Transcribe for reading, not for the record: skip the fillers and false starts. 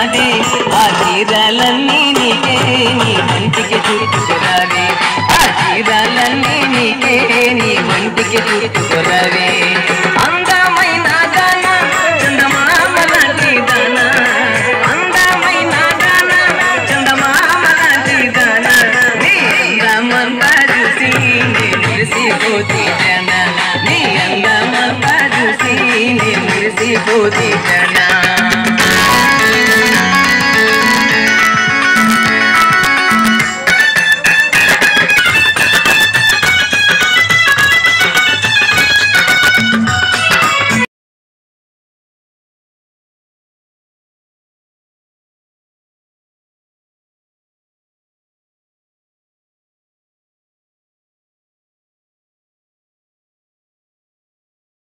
రాదే ఆ చీరాలన్నీ నీకే నీ వంటికి చుట్టుకురావే ఆ చీరాలన్నీ నీకే నీ వంటికి చుట్టుకురావే అందమైన దాన చందమామ లాంటి దాన అందమైన దాన చందమామ లాంటి దాన నీ అందమంతా చూసి నీ మురిసిపోతే జన నీ అందమంతా చూసి నీ మురిసిపోతే జన